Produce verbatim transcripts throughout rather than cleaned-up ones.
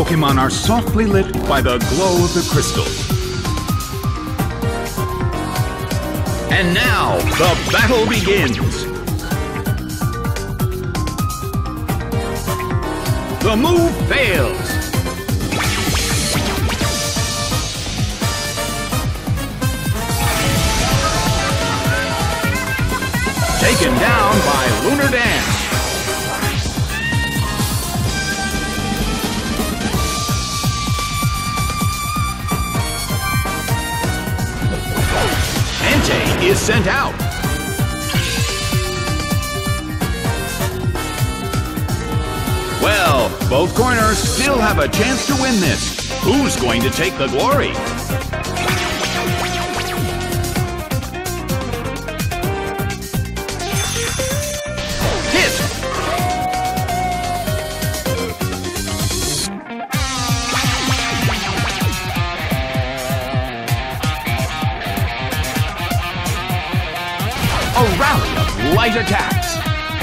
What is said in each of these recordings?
Pokemon are softly lit by the glow of the crystals. And now, the battle begins! The move fails! Taken down by Lunar Dance! Entei is sent out! Well, both corners still have a chance to win this. Who's going to take the glory? Hit! A rally of light attacks.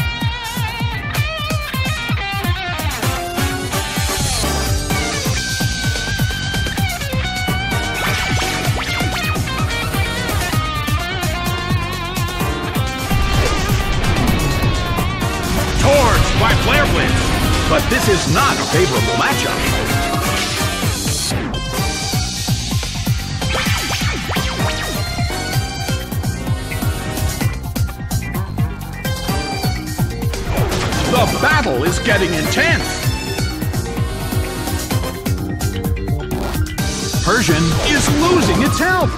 By Flare Blitz, but this is not a favorable matchup. The battle is getting intense. Persian is losing its health.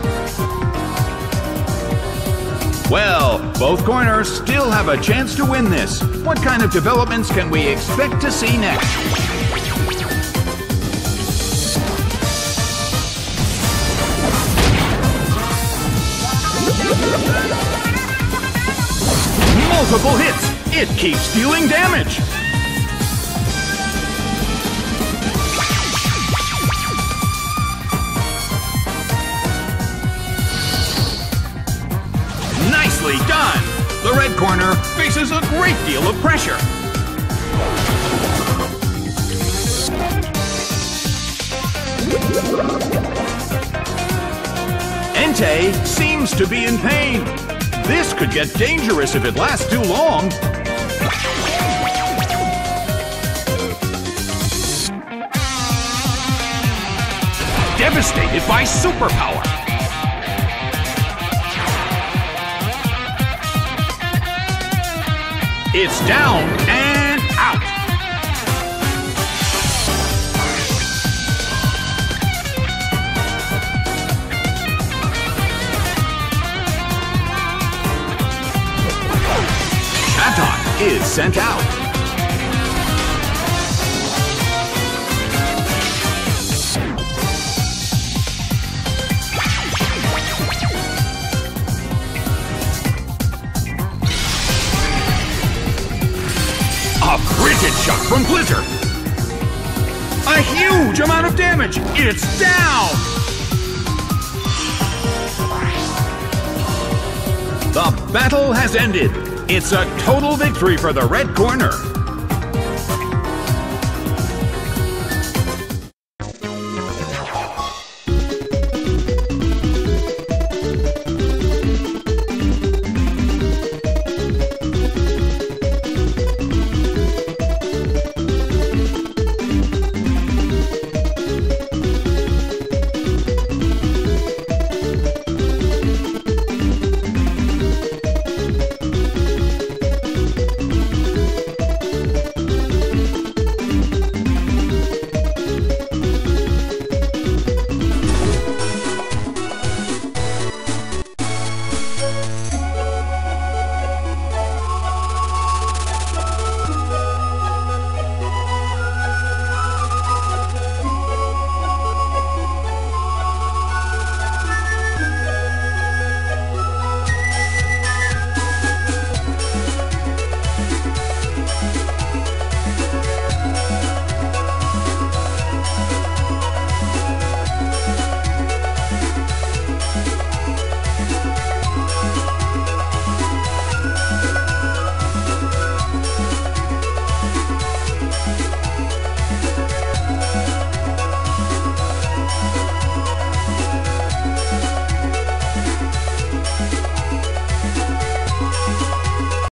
Well, both corners still have a chance to win this. What kind of developments can we expect to see next? Multiple hits! It keeps dealing damage! Nicely done! The red corner faces a great deal of pressure. Entei seems to be in pain. This could get dangerous if it lasts too long. Devastated by superpower. It's down and out. Chatot is sent out. A frigid shot from Blizzard! A huge amount of damage! It's down! The battle has ended! It's a total victory for the red corner!